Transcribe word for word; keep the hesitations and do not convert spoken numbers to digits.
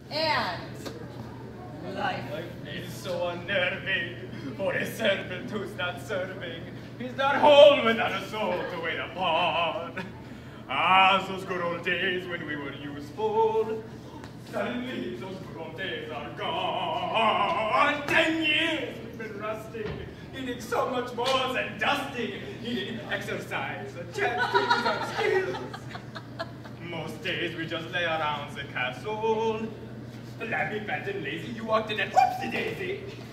And life. Life is so unnerving, for a servant who's not serving. He's not whole without a soul to wait upon. Ah, those good old days when we were useful. Suddenly, those good old days are gone. Ten years we've been rusting, needing so much more than dusting, needing exercise, a chance to use our skills. Most days we just lay around the castle. Flabby, fat, and lazy, you walked in and whoopsie-daisy.